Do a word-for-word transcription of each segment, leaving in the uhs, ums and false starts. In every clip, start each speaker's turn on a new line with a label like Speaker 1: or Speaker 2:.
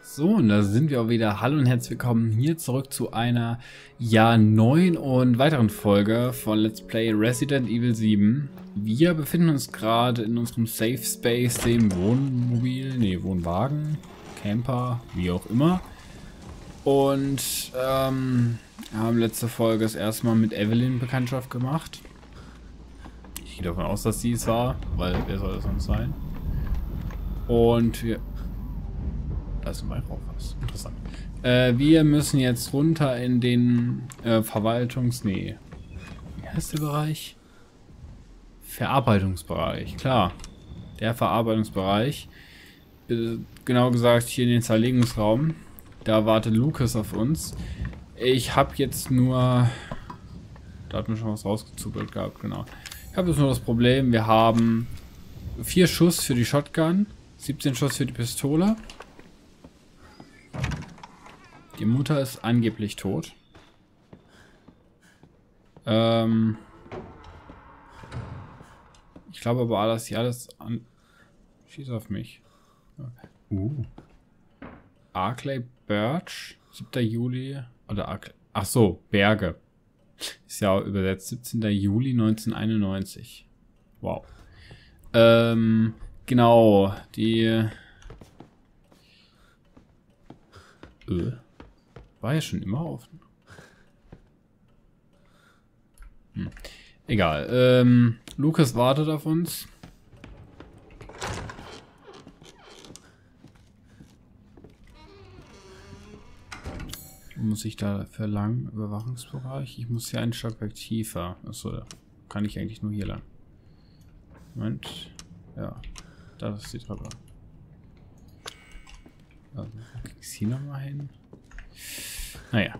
Speaker 1: So, und da sind wir auch wieder. Hallo und herzlich willkommen hier zurück zu einer, ja, neuen und weiteren Folge von Let's Play Resident Evil sieben. Wir befinden uns gerade in unserem Safe Space, dem Wohnmobil, nee, Wohnwagen, Camper, wie auch immer. Und, ähm, haben letzte Folge das erste Mal mit Evelyn Bekanntschaft gemacht. Ich gehe davon aus, dass sie es war, weil wer soll das sonst sein? Und wir... Da ist ein Weihrauchfass. Interessant. Äh, wir müssen jetzt runter in den äh, Verwaltungs... Nee. Wie heißt der Bereich? Verarbeitungsbereich. Klar. Der Verarbeitungsbereich. Äh, genau gesagt hier in den Zerlegungsraum. Da wartet Lucas auf uns. Ich habe jetzt nur... Da hat mir schon was rausgezubelt gehabt, genau. Ich habe jetzt nur das Problem, wir haben vier Schuss für die Shotgun, siebzehn Schuss für die Pistole. Die Mutter ist angeblich tot. Ähm ich glaube aber, dass sie alles an... Schieß auf mich. Uh. Arklay Birch, siebter Juli. Oder Arklay... Ach so, Berge. Ist ja übersetzt siebzehnter Juli neunzehnhunderteinundneunzig. Wow. Ähm, genau, die... Äh, war ja schon immer offen. Hm. Egal. Ähm, Lucas wartet auf uns. Muss ich da verlangen? Überwachungsbereich? Ich muss hier einen Stockwerk tiefer. Achso, kann ich eigentlich nur hier lang. Moment. Ja. Da ist die Treppe. Also, krieg ich hier nochmal hin? Naja.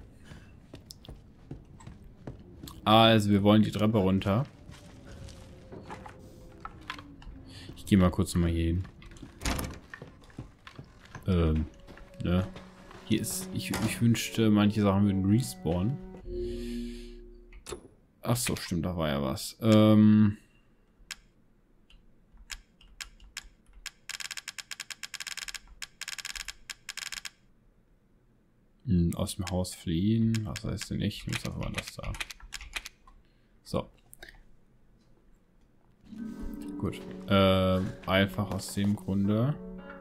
Speaker 1: Also, wir wollen die Treppe runter. Ich gehe mal kurz nochmal hier hin. Ähm, ne? Hier ist, ich, ich wünschte, manche Sachen würden respawnen. Ach so, stimmt, da war ja was. Ähm... Aus dem Haus fliehen. Was heißt denn nicht? Ich muss einfach mal das da. So. Gut. Äh, einfach aus dem Grunde.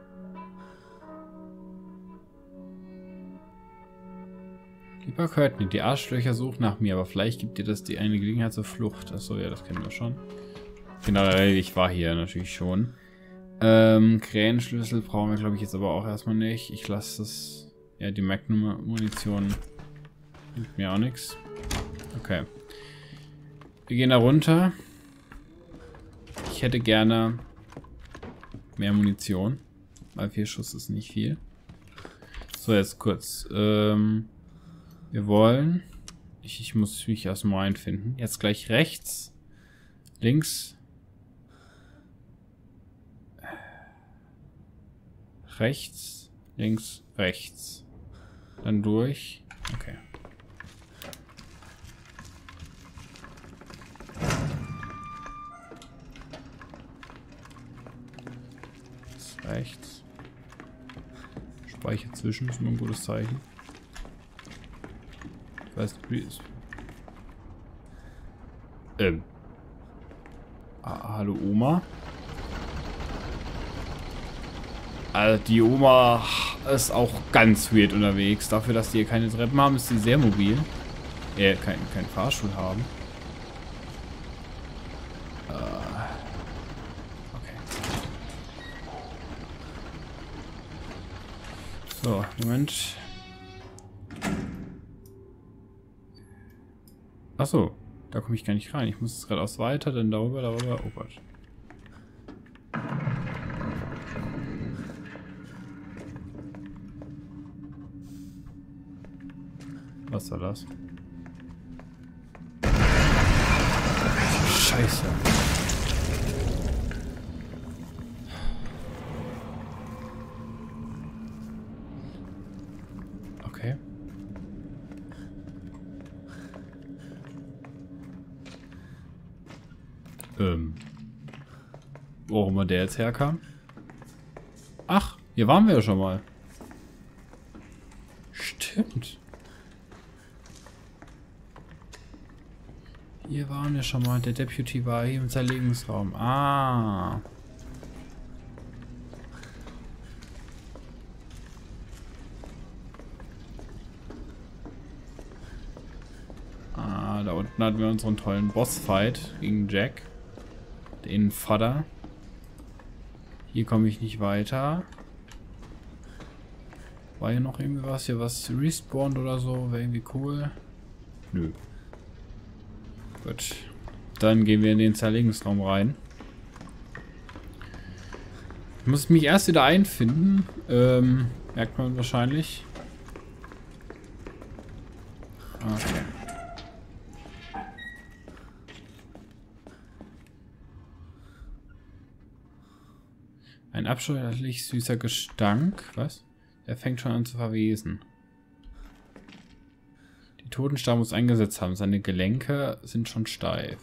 Speaker 1: Lieber Courtney, die Arschlöcher suchen nach mir, aber vielleicht gibt dir das die eine Gelegenheit zur Flucht. Achso, ja, das kennen wir schon. Genau, ich war hier natürlich schon. Ähm, Krähenschlüssel brauchen wir, glaube ich, jetzt aber auch erstmal nicht. Ich lasse das... Ja, die Magnum-Munition bringt mir auch nichts. Okay. Wir gehen da runter. Ich hätte gerne mehr Munition. Weil vier Schuss ist nicht viel. So, jetzt kurz. Ähm, wir wollen... Ich, ich muss mich erstmal einfinden. Jetzt gleich rechts. Links. Rechts. Links. Rechts. Dann durch. Okay. Das rechts. Speicher zwischen ist immer ein gutes Zeichen. Ich weiß nicht, wie es. Ähm. Ah, hallo Oma. Also die Oma ist auch ganz weird unterwegs. Dafür, dass die hier keine Treppen haben, ist sie sehr mobil. Äh, kein, kein Fahrstuhl haben. Äh, okay. So, Moment. Achso, da komme ich gar nicht rein. Ich muss jetzt geradeaus weiter, dann darüber, darüber. Oh Gott. Was war das? Scheiße. Okay. Ähm. Wo auch immer der jetzt herkam. Ach, hier waren wir ja schon mal. stimmt. Hier waren wir schon mal. Der Deputy war hier im Zerlegungsraum. Ah. Ah, da unten hatten wir unseren tollen Bossfight gegen Jack. Den Vater. Hier komme ich nicht weiter. War hier noch irgendwie was? Hier was respawned oder so? Wäre irgendwie cool. Nö. Gut. Dann gehen wir in den Zerlegungsraum rein. Ich muss mich erst wieder einfinden. Ähm, merkt man wahrscheinlich. Okay. Ein abscheulich süßer Gestank. Was? Er fängt schon an zu verwesen. Die Totenstarre muss eingesetzt haben. Seine Gelenke sind schon steif.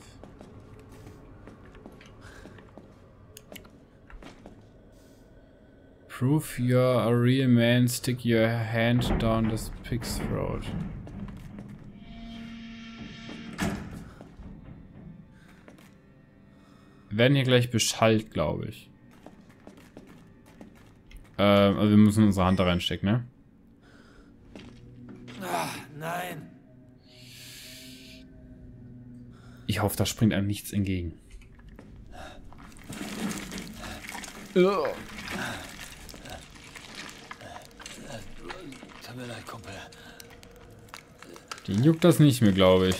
Speaker 1: Prove you're a real man. Stick your hand down this pig's throat. Wir werden hier gleich beschallt, glaube ich. Ähm, also wir müssen unsere Hand da reinstecken, ne?
Speaker 2: Ach, nein.
Speaker 1: Ich hoffe, da springt einem nichts entgegen. Oh.
Speaker 2: Tut mir leid, Kumpel.
Speaker 1: Den juckt das nicht mehr, glaube ich.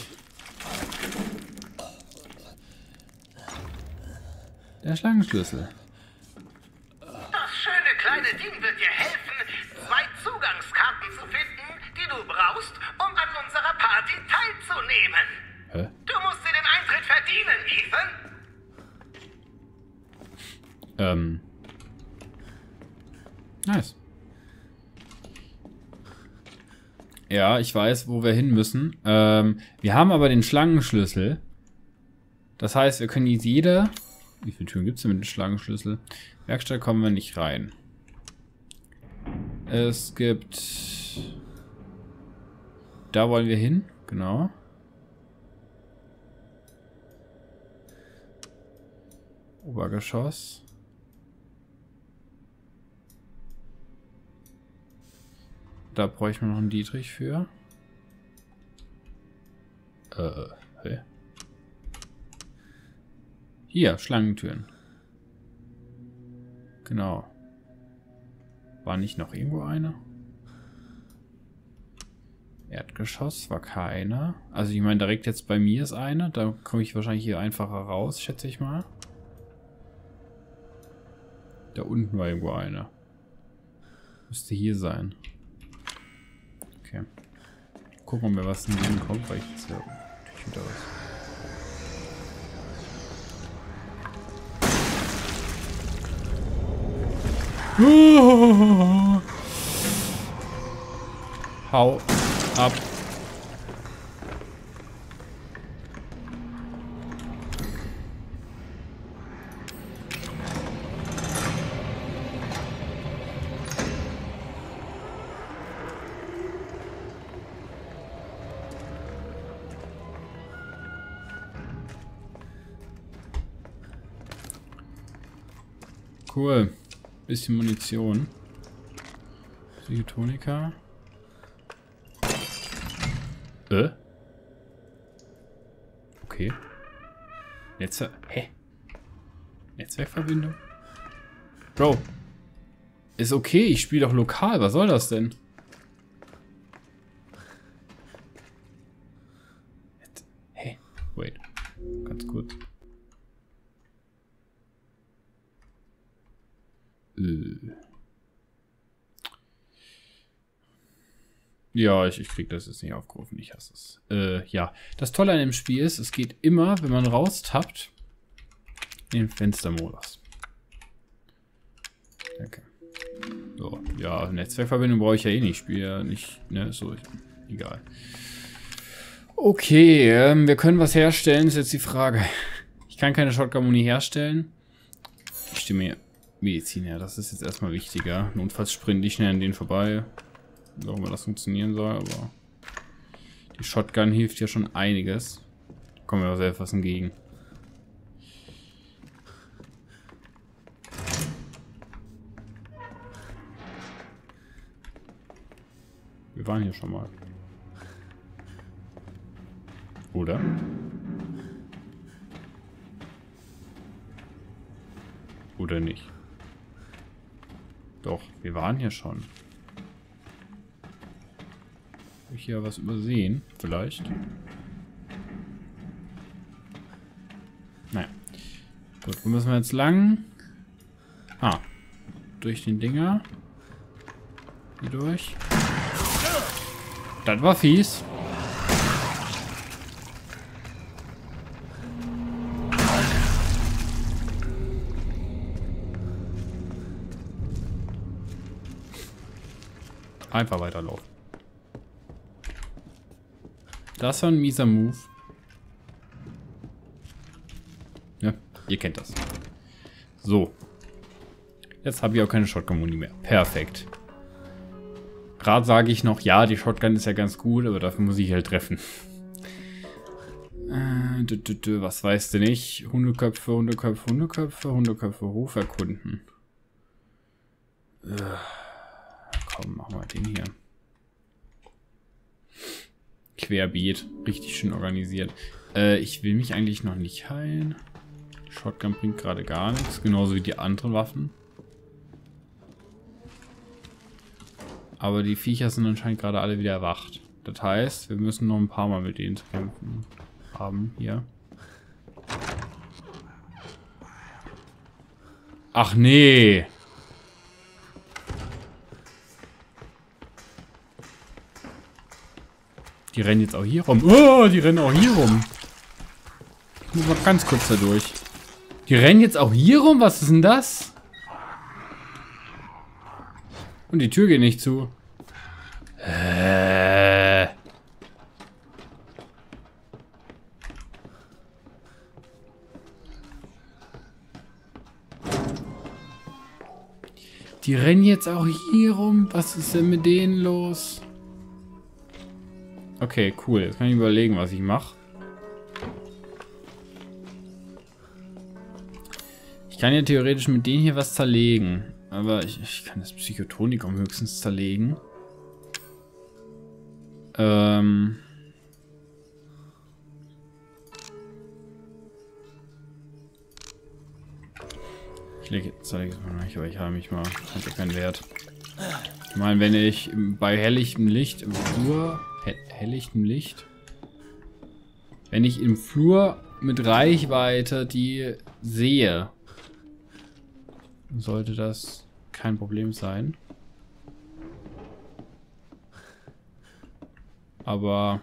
Speaker 1: Der Schlangenschlüssel.
Speaker 3: Das schöne kleine Ding wird dir helfen, zwei Zugangskarten zu finden, die du brauchst, um an unserer Party teilzunehmen.
Speaker 1: Hä?
Speaker 3: Du musst dir den Eintritt verdienen, Ethan.
Speaker 1: Ähm. Nice. Ja, ich weiß, wo wir hin müssen. Ähm, wir haben aber den Schlangenschlüssel. Das heißt, wir können jetzt jede... Wie viele Türen gibt es denn mit dem Schlangenschlüssel? Werkstatt kommen wir nicht rein. Es gibt... Da wollen wir hin, genau. Obergeschoss. Da bräuchten wir noch einen Dietrich für. Äh, hä? Hier, Schlangentüren. Genau. War nicht noch irgendwo eine? Erdgeschoss war keine. Also ich meine, direkt jetzt bei mir ist eine. Da komme ich wahrscheinlich hier einfacher raus, schätze ich mal. Da unten war irgendwo eine. Müsste hier sein. Okay. Gucken, ob mir was in den Sinn kommt, weil ich jetzt ja natürlich wieder was. Hau ab. Cool. Bisschen Munition. Psychotonika. Äh? Okay. Netzwerk. Hä? Netzwerkverbindung? Bro. Ist okay, ich spiele doch lokal. Was soll das denn? Hä? Wait. Ganz kurz. Äh. Ja, ich, ich krieg das jetzt nicht aufgerufen. Ich hasse es. Äh, ja. Das Tolle an dem Spiel ist, es geht immer, wenn man raustappt, in den Fenstermodus. Okay. So, ja, Netzwerkverbindung brauche ich ja eh nicht. Ich spiele ja nicht, ne, so, ich, egal. Okay, ähm, wir können was herstellen, ist jetzt die Frage. Ich kann keine Shotgun-Muni herstellen. Ich stimme mir Medizin her, das ist jetzt erstmal wichtiger. Notfalls sprinte ich schnell an denen vorbei. Warum das funktionieren soll, aber die Shotgun hilft ja schon einiges. Da kommen wir auch selbst was entgegen. Wir waren hier schon mal. Oder? Oder nicht? Doch, wir waren hier schon. Habe ich hier was übersehen? Vielleicht. Naja. Gut, wo müssen wir jetzt lang? Ah. Durch den Dinger. Hier durch. Das war fies. Einfach weiterlaufen. Das war ein mieser Move. Ja, ihr kennt das. So. Jetzt habe ich auch keine Shotgun-Muni mehr. Perfekt. Gerade sage ich noch, ja, die Shotgun ist ja ganz gut, aber dafür muss ich halt treffen. Äh, dü, dü, dü, was weißt du nicht? Hundeköpfe, Hundeköpfe, Hundeköpfe, Hundeköpfe, Hof erkunden. Äh. Komm, machen wir den hier. Querbeet. Richtig schön organisiert. Äh, ich will mich eigentlich noch nicht heilen. Die Shotgun bringt gerade gar nichts. Genauso wie die anderen Waffen. Aber die Viecher sind anscheinend gerade alle wieder erwacht. Das heißt, wir müssen noch ein paar Mal mit denen zu kämpfen haben. Hier. Ach nee. Die rennen jetzt auch hier rum. Oh, die rennen auch hier rum. Ich muss mal ganz kurz da durch. Die rennen jetzt auch hier rum? Was ist denn das? Und die Tür geht nicht zu. Äh. Die rennen jetzt auch hier rum. Was ist denn mit denen los? Okay, cool. Jetzt kann ich überlegen, was ich mache. Ich kann ja theoretisch mit denen hier was zerlegen. Aber ich, ich kann das Psychotonikum höchstens zerlegen. Ähm... Ich lege jetzt zeige es mal nicht, aber ich habe mich mal. Hat ja keinen Wert. Ich meine, wenn ich bei helllichtem Licht im Flur. He helllichtem Licht. Wenn ich im Flur mit Reichweite die sehe, sollte das kein Problem sein. Aber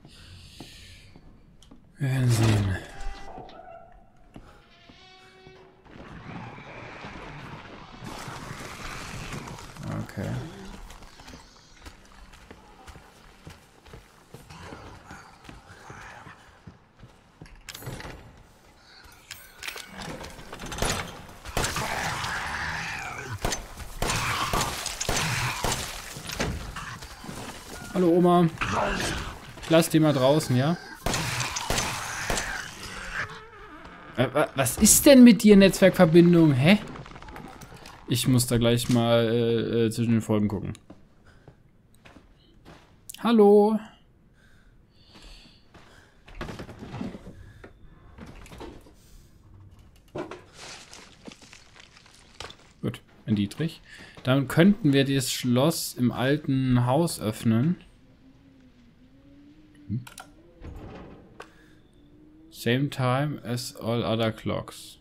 Speaker 1: wir werden sehen. Okay. Hallo Oma. Ich lass die mal draußen, ja? Äh, was ist denn mit dir, Netzwerkverbindung? Hä? Ich muss da gleich mal äh, äh, zwischen den Folgen gucken. Hallo. Gut, ein Dietrich. Dann könnten wir das Schloss im alten Haus öffnen. Hm. Same time as all other clocks.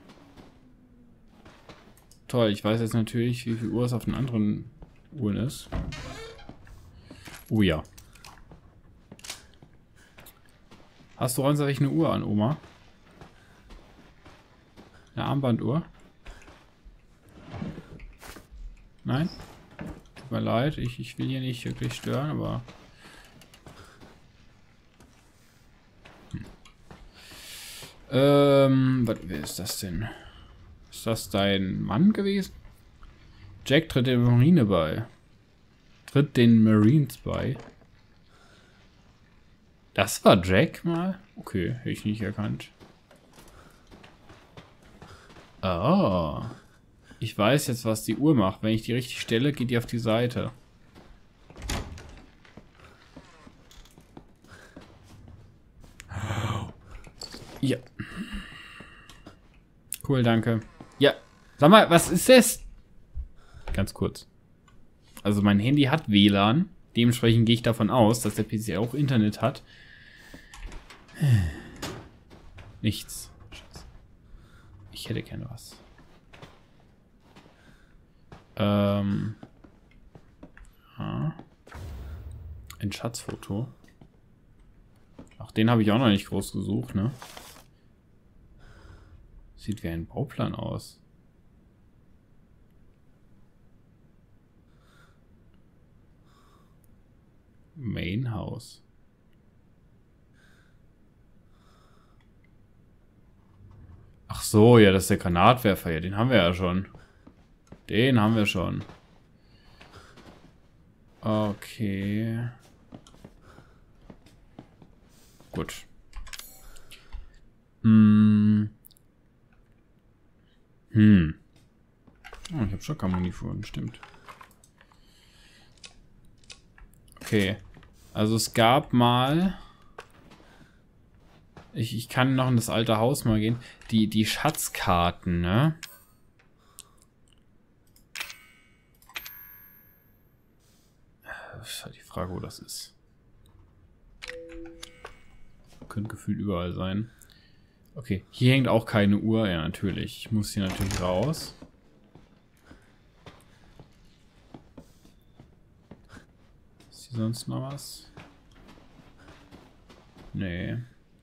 Speaker 1: Toll, ich weiß jetzt natürlich, wie viel Uhr es auf den anderen Uhren ist. Oh ja. Hast du ernsthaft eine Uhr an, Oma? Eine Armbanduhr? Nein? Tut mir leid, ich, ich will hier nicht wirklich stören, aber... Hm. Ähm, was, wer ist das denn? Ist das dein Mann gewesen? Jack tritt der Marine bei. Tritt den Marines bei. Das war Jack mal? Okay, hätte ich nicht erkannt. Ah. Ich weiß jetzt, was die Uhr macht. Wenn ich die richtig stelle, geht die auf die Seite. Ja. Cool, danke. Ja. Sag mal, was ist das? Ganz kurz. Also mein Handy hat W L A N. Dementsprechend gehe ich davon aus, dass der P C auch Internet hat. Nichts. Scheiße. Ich hätte gerne was. Ähm. Ja. Ein Schatzfoto. Ach, den habe ich auch noch nicht groß gesucht, ne? Sieht wie ein Bauplan aus. Main House. Ach so, ja, das ist der Granatwerfer. Ja, den haben wir ja schon. Den haben wir schon. Okay. Gut. Hm. Hm. Oh, ich habe Schockermunition, stimmt. Okay. Also es gab mal... Ich, ich kann noch in das alte Haus mal gehen. Die, die Schatzkarten, ne? Das ist halt die Frage, wo das ist. Könnte gefühlt überall sein. Okay, hier hängt auch keine Uhr. Ja, natürlich. Ich muss hier natürlich raus. Ist hier sonst noch was? Nee.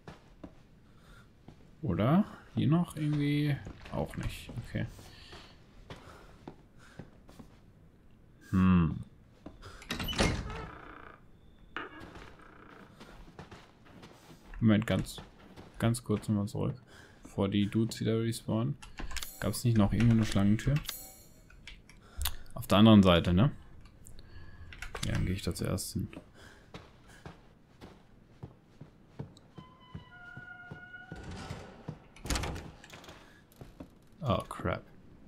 Speaker 1: Oder? Hier noch irgendwie? Auch nicht. Okay. Hm. Moment, ganz, ganz kurz nochmal zurück. Bevor die Dudes wieder respawnen. Gab es nicht noch irgendwo eine Schlangentür? Auf der anderen Seite, ne? Ja, dann gehe ich da zuerst hin. Oh, crap.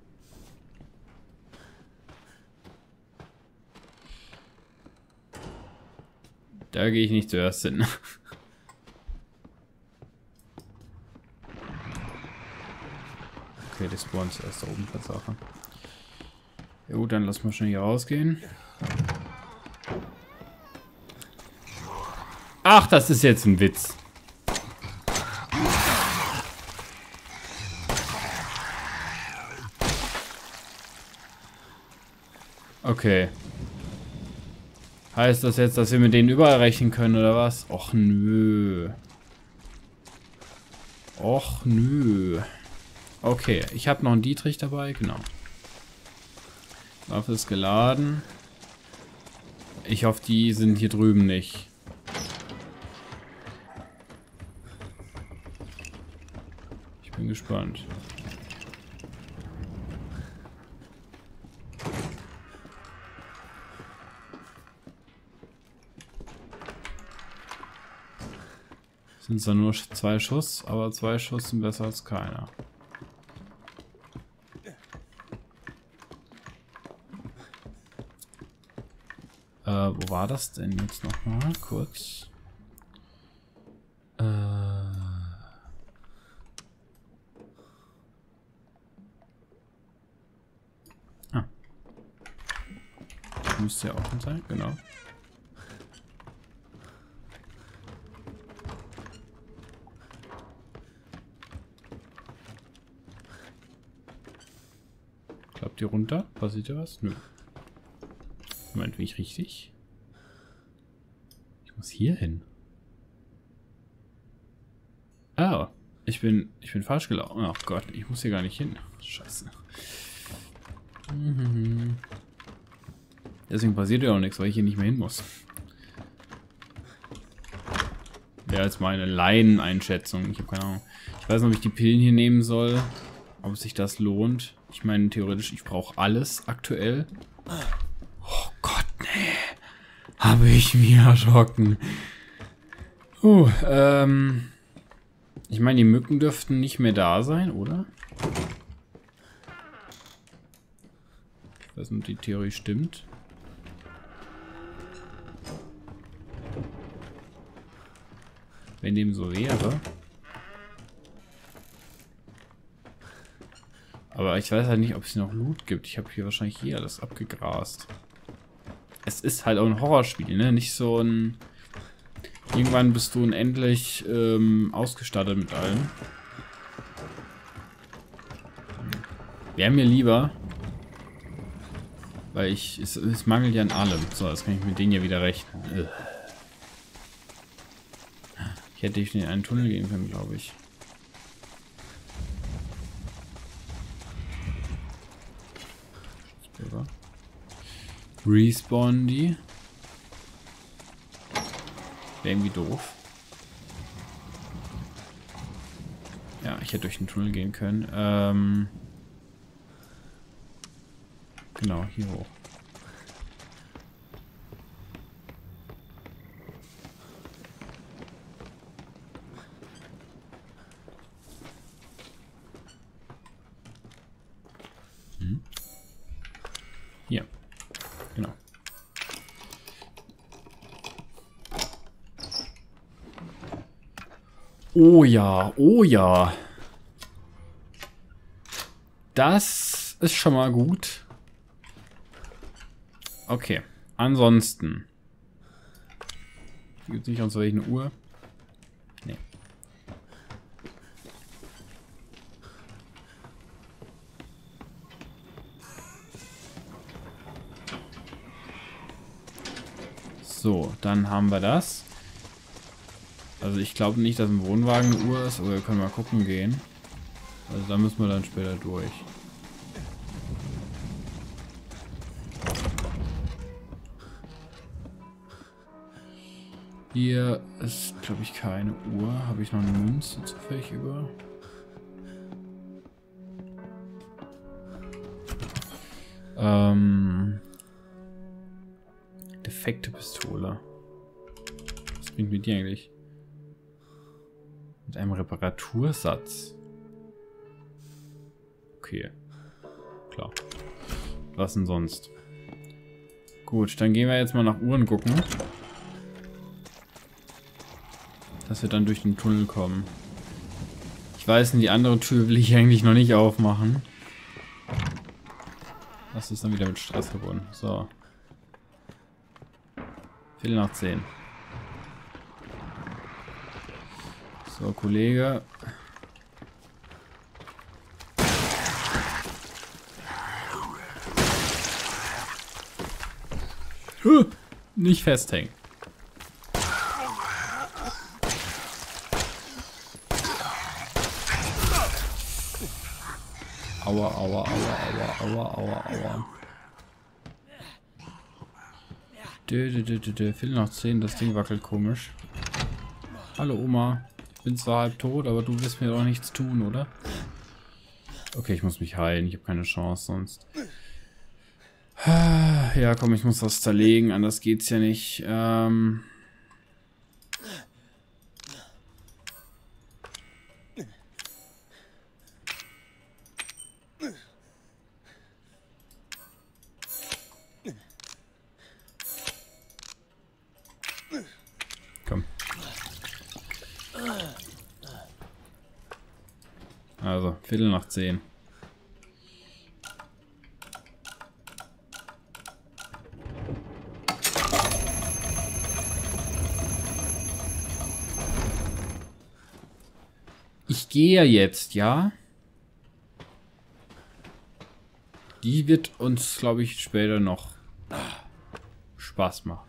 Speaker 1: Da gehe ich nicht zuerst hin. Okay, die spawnen zuerst da oben, Tatsache. Ja gut, dann lass mal schnell hier rausgehen. Ach, das ist jetzt ein Witz. Okay. Heißt das jetzt, dass wir mit denen überall rechnen können, oder was? Och nö. Och nö. Okay, ich habe noch einen Dietrich dabei, genau. Waffe ist geladen. Ich hoffe, die sind hier drüben nicht. Ich bin gespannt. Sind zwar nur zwei Schuss, aber zwei Schuss sind besser als keiner. Äh, wo war das denn jetzt nochmal? Kurz. Äh. Ah. Müsste ja offen sein, genau. Klappt die runter? Passiert hier was? Nö. Moment, bin ich richtig? Ich muss hier hin. Oh, ich bin, ich bin falsch gelaufen. Oh Gott, ich muss hier gar nicht hin. Scheiße. Mhm. Deswegen passiert ja auch nichts, weil ich hier nicht mehr hin muss. Wäre jetzt meine Laieneinschätzung. Ich habe keine Ahnung. Ich weiß nicht, ob ich die Pillen hier nehmen soll. Ob sich das lohnt. Ich meine, theoretisch, ich brauche alles aktuell. Oh Gott, nee. Habe ich mich erschrocken. Uh, ähm... Ich meine, die Mücken dürften nicht mehr da sein, oder? Ich weiß nicht, ob die Theorie stimmt. Wenn dem so wäre. Aber ich weiß halt nicht, ob es noch Loot gibt. Ich habe hier wahrscheinlich hier alles abgegrast. Es ist halt auch ein Horrorspiel, ne? Nicht so ein... Irgendwann bist du unendlich ähm, ausgestattet mit allem. Wäre mir lieber. Weil ich... Es, es mangelt ja an allem. So, das kann ich mit denen ja wieder rechnen. Ugh. Ich hätte in einen Tunnel gehen können, glaube ich. Respawn die. Wäre irgendwie doof. Ja, ich hätte durch den Tunnel gehen können. Ähm genau, hier hoch. Hm. Hier. Genau. Oh ja, oh ja. Das ist schon mal gut. Okay, ansonsten. Gibt es nicht uns welche Uhr? Nee. So, dann haben wir das. Also ich glaube nicht, dass ein Wohnwagen eine Uhr ist, aber wir können mal gucken gehen. Also da müssen wir dann später durch. Hier ist, glaube ich, keine Uhr. Habe ich noch eine Münze zufällig über? Ähm... Defekte Pistole. Was bringt mir die eigentlich? Mit einem Reparatursatz. Okay. Klar. Was denn sonst? Gut, dann gehen wir jetzt mal nach Uhren gucken. Dass wir dann durch den Tunnel kommen. Ich weiß nicht, die andere Tür will ich eigentlich noch nicht aufmachen. Das ist dann wieder mit Stress verbunden. So. Viertel nach zehn. So, Kollege. Huh, nicht festhängen. Aua, aua, aua, aua, aua, aua, aua. Dö, dö, dö, dö, dö. Viertel nach zehn, das Ding wackelt komisch. Hallo Oma. Ich bin zwar halb tot, aber du wirst mir doch nichts tun, oder? Okay, ich muss mich heilen. Ich habe keine Chance sonst. Ja, komm, ich muss das zerlegen. Anders geht's ja nicht. Ähm... Komm. Also, Viertel nach zehn. Ich gehe jetzt, ja? Die wird uns, glaube ich, später noch Spaß machen.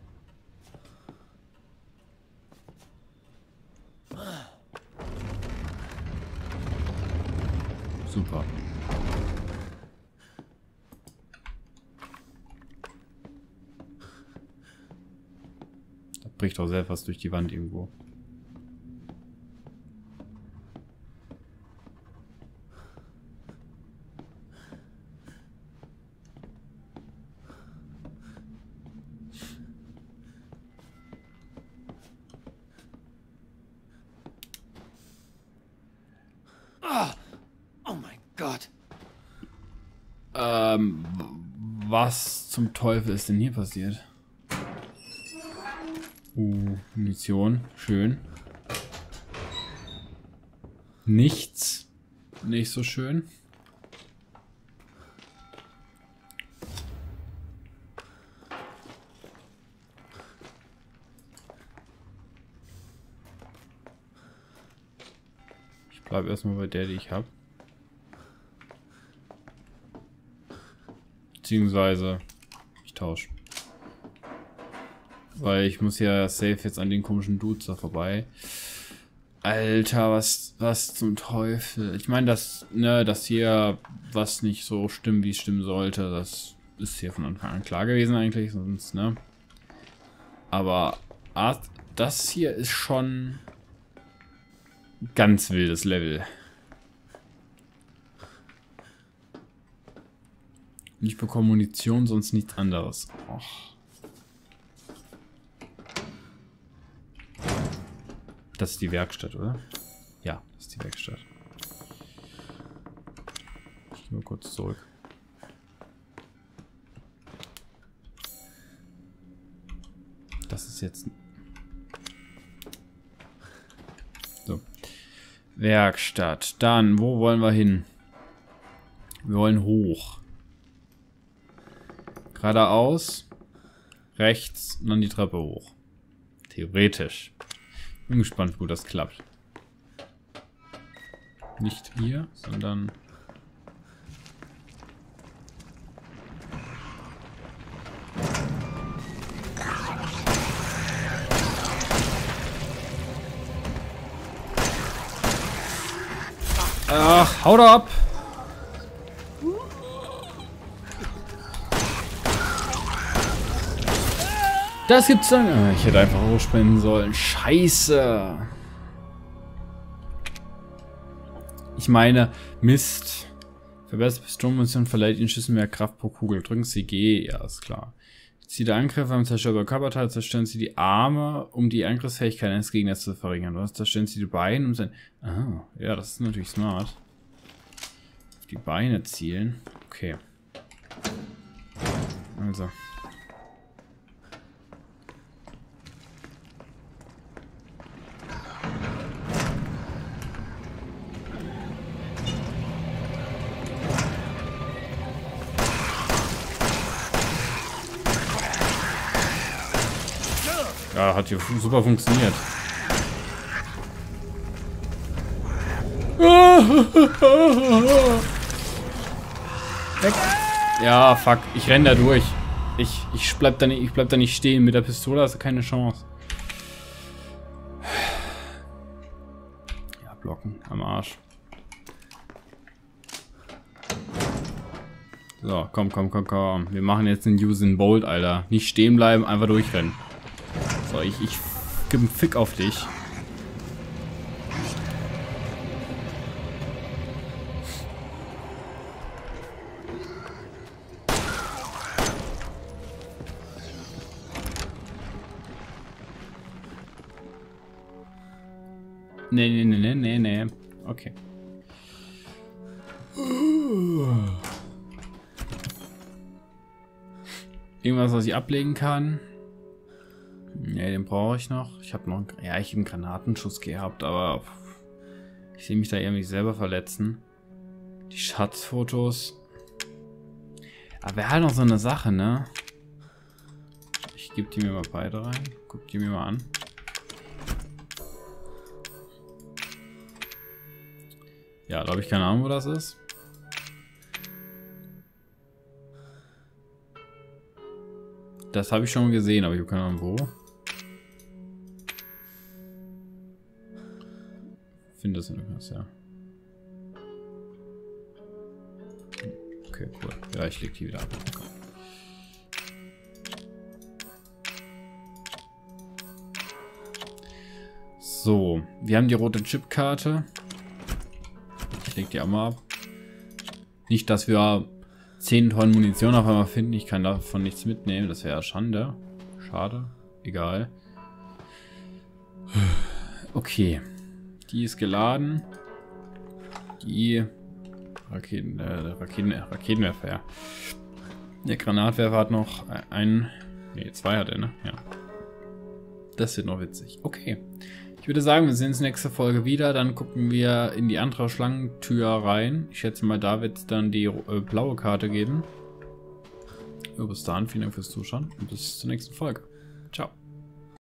Speaker 1: Super. Da bricht auch sehr was durch die Wand irgendwo. Ähm, was zum Teufel ist denn hier passiert? Uh, Munition. Schön. Nichts. Nicht so schön. Ich bleibe erstmal bei der, die ich habe. Beziehungsweise ich tausche. Weil ich muss ja safe jetzt an den komischen Dudes da vorbei. Alter, was, was zum Teufel. Ich meine, dass, ne, dass hier was nicht so stimmt, wie es stimmen sollte, das ist hier von Anfang an klar gewesen eigentlich, sonst, ne. Aber Art, das hier ist schon ganz wildes Level. Ich bekomme Munition, sonst nichts anderes. Och. Das ist die Werkstatt, oder? Ja, das ist die Werkstatt. Ich gehe mal kurz zurück. Das ist jetzt... So. Werkstatt. Dann, wo wollen wir hin? Wir wollen hoch. Geradeaus. Rechts und dann die Treppe hoch. Theoretisch. Bin gespannt, wo das klappt. Nicht hier, sondern... Ach, haut ab! Das gibt's dann. Ah, ich hätte einfach hochspringen sollen. Scheiße. Ich meine, Mist. Verbessert Pistolenmunition, verleiht ihnen Schüssen mehr Kraft pro Kugel. Drücken Sie G. Ja, ist klar. Zieht der Angriff am zerstörbaren Körperteil, zerstören Sie die Arme, um die Angriffsfähigkeit eines Gegners zu verringern. Was zerstören Sie die Beine, um sein... Ah, ja, das ist natürlich smart. Auf die Beine zielen. Okay. Also... Ja, hat hier super funktioniert. Weg. Ja, fuck. Ich renn da durch. Ich, ich, bleib da nicht, ich bleib da nicht stehen. Mit der Pistole hast du keine Chance. Ja, blocken. Am Arsch. So, komm, komm, komm, komm. Wir machen jetzt einen Usain Bolt, Alter. Nicht stehen bleiben, einfach durchrennen. So, ich, ich gebe einen Fick auf dich. Nee, nee, nee, nee, nee. Okay. Irgendwas, was ich ablegen kann. Ne, den brauche ich noch. Ich habe noch... Ja, ich habe einen Granatenschuss gehabt, aber... Ich sehe mich da irgendwie selber verletzen. Die Schatzfotos. Aber wäre halt noch so eine Sache, ne? Ich gebe die mir mal beide rein. Guck die mir mal an. Ja, da habe ich keine Ahnung, wo das ist. Das habe ich schon gesehen, aber ich habe keine Ahnung, wo. Finde das irgendwas, ja. Okay, cool. Ja, ich leg die wieder ab. Komm. So, wir haben die rote Chipkarte. Ich leg die auch mal ab. Nicht, dass wir zehn Tonnen Munition auf einmal finden. Ich kann davon nichts mitnehmen. Das wäre ja Schande. Schade. Egal. Okay. Die ist geladen. Die Raketen, äh, Raketen, Raketenwerfer, ja. Der Granatwerfer hat noch einen, nee, zwei hat er, ne? Ja. Das wird noch witzig. Okay. Ich würde sagen, wir sehen uns nächste Folge wieder. Dann gucken wir in die andere Schlangentür rein. Ich schätze mal, da wird es dann die äh, blaue Karte geben. Ja, bis dahin, vielen Dank fürs Zuschauen und bis zur nächsten Folge. Ciao.